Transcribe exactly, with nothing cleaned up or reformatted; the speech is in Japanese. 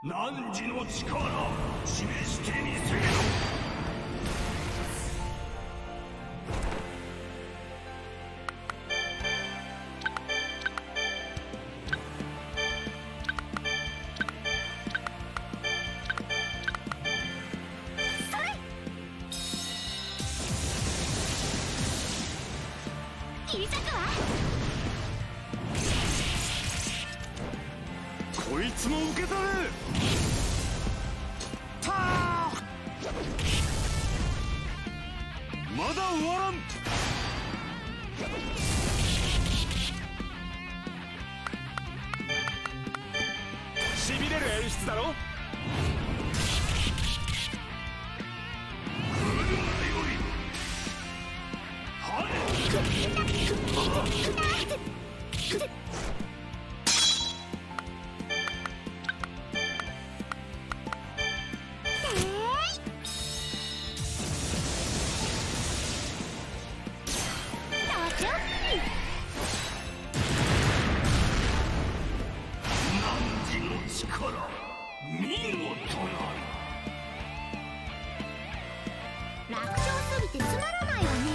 汝の力示してみせよ。 こいつも受け取る。たーまだ終わらん。しびれる演出だろ。 楽勝すぎてつまらないわね。